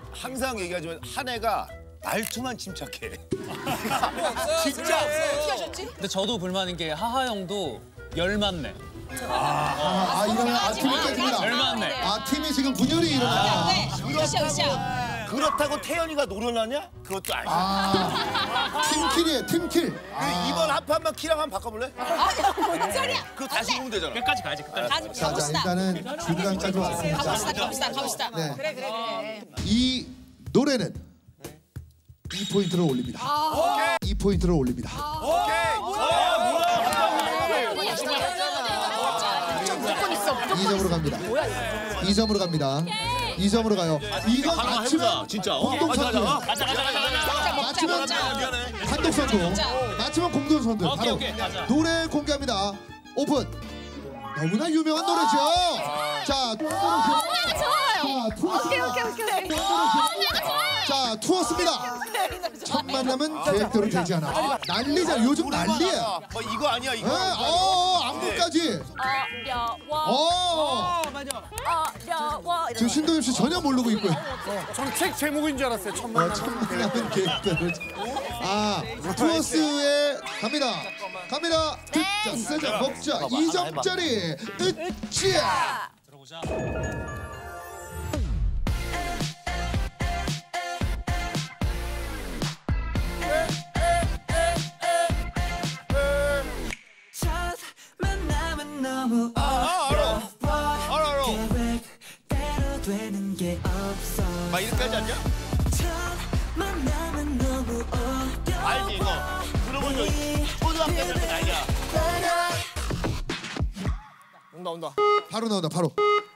항상 얘기하지만 한 해가 말투만 침착해. 진짜. 어떻게 하셨지? 근데 저도 불만인 게 하하 형도 열맞네. 이거는 팀이 깨집니다. 열맞네. 팀이 지금 분열이 일어나. 네. 으쌰. 그렇다고 태연이가 노련하냐? 그것도 아니야. 팀킬이에요, 팀킬. 이번 한 판만 키랑 한번 바꿔볼래? 뭔 소리야? 그거 다시 보면 되잖아. 끝까지 가야지, 끝까지. 자, 일단은 중간까지 왔습니다. 가봅시다. 네. 그래. 이 노래는 2포인트를 올립니다. 2포인트를 올립니다. 무조건 있어. 2점으로 갑니다. 2점으로 갑니다. 2점으로 가요. 이건 맞추면 진짜. 공동 선두. 맞추면 단독 선두. 맞추면 공동 선두. 바로 노래 공개합니다. 오픈. 너무나 유명한 노래죠. 자, 좋아요. 오케이. 자, 투어스입니다. 첫 만남은 계획대로 되지 않아. 난리잖아. 요즘 난리야. 이거 아니야, 이거. 안무까지. 어려워. 지금 신동엽 씨 전혀 모르고 있고요. 저는 책 제목인 줄 알았어요. 첫 만남은 계획대로. 투어스에 갑니다. 듣자, 쓰자, 먹자. 2점짜리. 으쌰. 들어보자. 알아. 막 이렇게 하지 않냐? 알지, 이거. 들어본 적 있어. 초등학교 때는 알냐? 온다. 바로 나온다, 바로.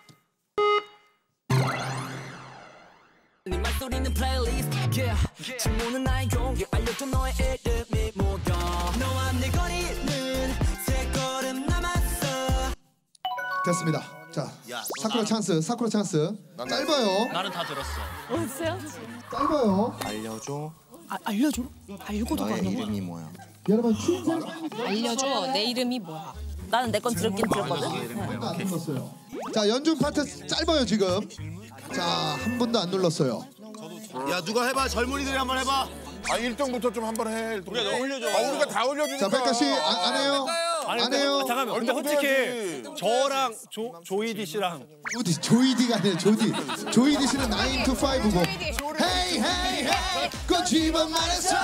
네 말소리는 플레이리스트 친구는 나의 용기 알려줘 너의 이름이 뭐야 너와 내 거리는 세 걸음 남았어 됐습니다. 자, 사쿠라 찬스. 짧아요. 나는 다 들었어. 짧아요. 알려줘. 알려줘? 알고도 너의 가는 이름이 뭐야? 여러분 춘생 알려줘. 내 이름이 뭐야? 나는 내 건 들었긴 들었거든. 안 눌렀어요. 자, 연준 파트 짧아요 지금. 자, 한 번도 안 눌렀어요. 야, 누가 해봐. 젊은이들이 한번 해봐. 1등부터 좀 한번 해. 우리가 너 올려줘. 우리가 다 올려주니까. 자, 백가 씨 안 해요? 안 해요? 잠깐만. 근데 솔직히 저랑 조이디 씨랑 조이디가 아니에요. 조이디 씨는 9 to 5고. 헤이 거짓말 말했어.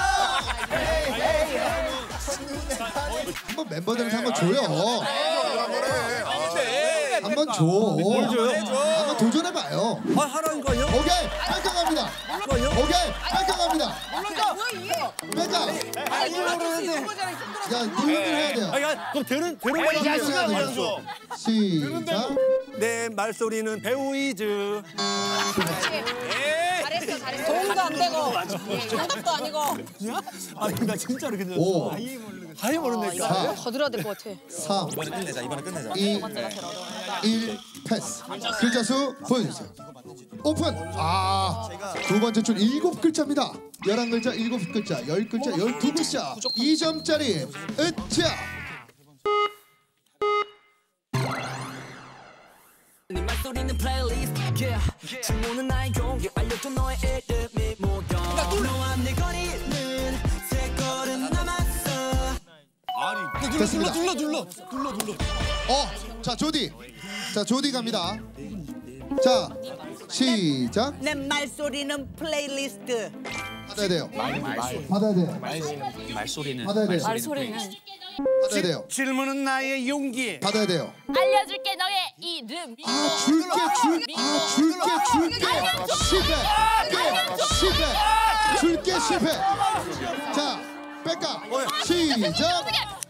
한번 멤버들한테 한번 줘요. 한번 줘. 뭘 줘요? 한번 도전해봐요. 하라니까요. 오케이, 할까 갑니다. 백가. 야, 누르면 해야 돼요. 그럼 대롱 해야 돼요. 시작. 내 말소리는 배우이즈. 잘했어. 도움도 안 되고 정답도 아니고. 나 진짜로 근데 5, 아예 모른다니까. 더 들어야 될 것 같아. 3, 이번에 끝내자. 2, 1, 패스. 글자 수 보여주세요. 오픈. 두 번째 줄 7글자입니다. 11글자, 7글자, 10글자, 12글자. 2점짜리. 으쌰. 네 말소리는 플레이리스트 친구는 나의 용기 알려줘 너의 이름이 뭐야 너와 내 거리는 세 걸음 남았어 됐습니다. 눌러. 자, 조디 갑니다. 자, 시작. 내 말소리는 플레이리스트. 받아야 돼요. 말소리는. 받아야 돼요. 받아야 돼요. 질문은 나의 용기. 받아야 돼요. 알려줄게 너의 이름. 줄게 실패. 자, 백가 시작.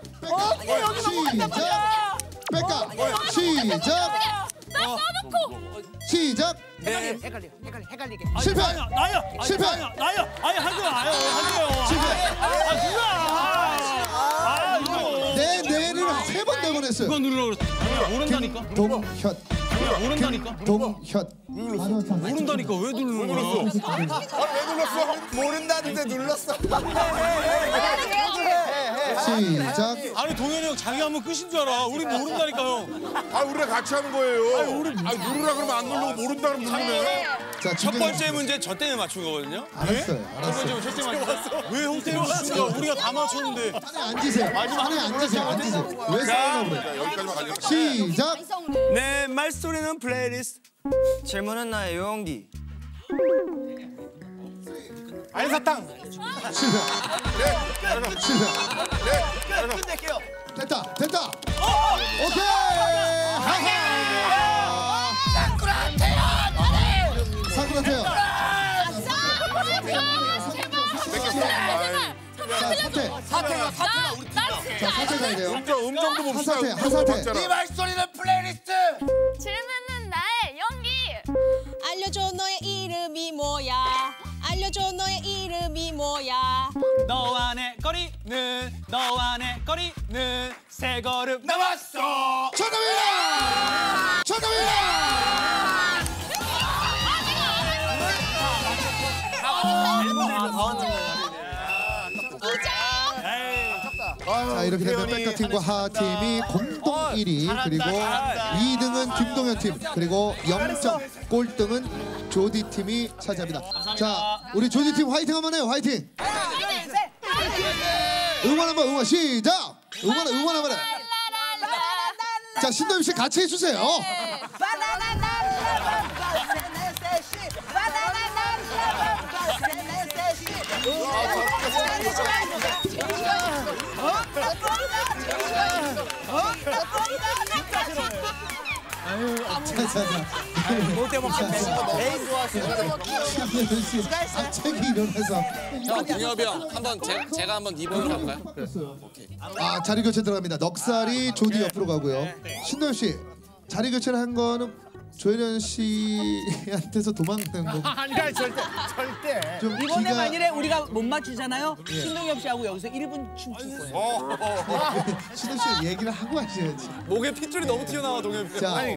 시작. 헷갈리게. 실패. 나야. 실패. 나야. 하세요. 내 뇌를 3번 내보냈어요. 그거 누르라고 그랬어. 모른다니까. 모른다니까 왜 누르는 거야? 왜 눌렀어? 모른다는데 눌렀어. 시작. 아니 동현이 형 자기 하면 끝인 줄 알아. 우리 모른다니까 형. 우리랑 같이 하는 거예요. 누르라 그러면 안 누르고 모른다 그러면 누르네. 자, 첫 진정해 번째 주세요. 문제 저 때문에 맞춘 거거든요. 알았어요. 알았어요. 왜 형 때문에 맞춘 거야? 우리가 다 맞췄는데. 산에 앉으세요. 산에 앉으세요. 앉으세요. 왜 싸우나 그래? 여기까지만 가져가. 시작. 내 말소리는 플레이리스트. 질문은 나의 용기. 알사탕. 실패. 실패. 끝낼게요. 됐다. 됐다. 오케이. 하하. 사쿠라테요. 자, 사태. 자, 사태 가야 돼요. 음정도 봅시다. 한사태. 한사태. 네 말소리는 플레이리스트. 질문은 나의 연기. 알려줘 너의 이름이 뭐야? 알려줘 너의 이름이 뭐야? 너와 내 거리는 너와 내 거리는 세 걸음 남았어. 정답이다. 정답이다. 자, 이렇게 되면 백가 팀과 하하 팀이 공동 1위, 그리고 2등은 김동현 팀, 그리고 0점 꼴등은 조디 팀이 차지합니다. 자, 우리 조디 팀 화이팅 한번 해요. 화이팅. 응원 한번 응원 시작. 응원 한번 해. 자, 신동엽 씨 같이 해주세요. 갑자기 일어나서. 형, 동엽이 형, 한번 제가 한번 2번으로 갈까요? 아, 자리 교체 들어갑니다. 넉살이 조디 옆으로 가고요. 신동엽 씨, 자리 교체를 한 거는 조혜련 씨한테서 도망간 거고. 아니야 절대. 좀 이번에 기가- 만일에 우리가 못 맞추잖아요. 신동엽 씨하고 여기서 1분 춤출 거예요. 신동엽 씨 얘기를 하고 하셔야지. 목에 핏줄이 너무 튀어나와 동엽이. 자,